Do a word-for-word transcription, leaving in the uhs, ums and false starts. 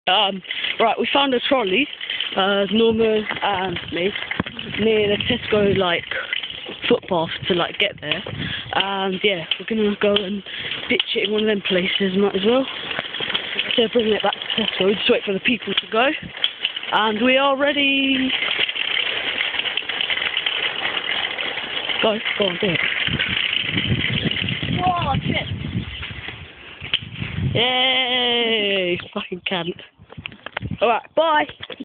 Um, right, we found a trolley, uh, Norma and me, near the Tesco, like, footpath to, like, get there. And, yeah, we're gonna go and ditch it in one of them places, might as well. So bringing it back to Tesco, we just wait for the people to go. And we are ready. Go, go on, do it. Whoa, shit. Yay! Fucking can't. Alright, bye!